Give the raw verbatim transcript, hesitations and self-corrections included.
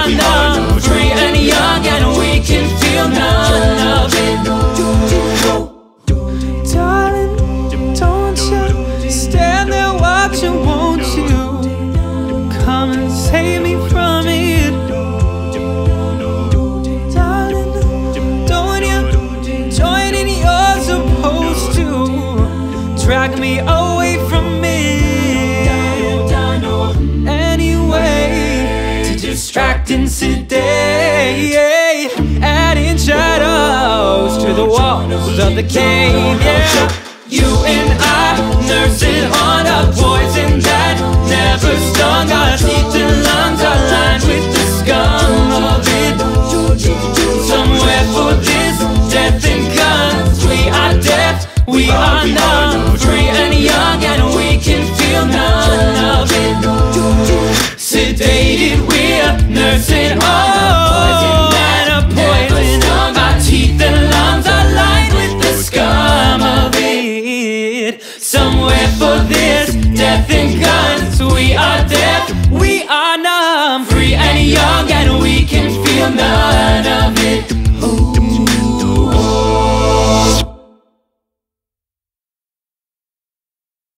are numb, free and young, and we can feel none of it. Darling, don't you stand there watching, won't you? Come and save me from it. Darling, don't you join in, you're supposed to drag me away from it. Anyway, to distract and sedate, adding shadows to the walls of the cave, yeah. You and I nursing on a poison that never stung. Our teeth and lungs are lined with the scum of it. Somewhere for this death and guns, we are deaf, we are numb, free and young, and we can feel none of it. Sedated, we're nursing on a poison. Our teeth and lungs are lined with the scum of it. Somewhere for this death and guns, we are deaf, we are numb, free and young, and we can feel none of it.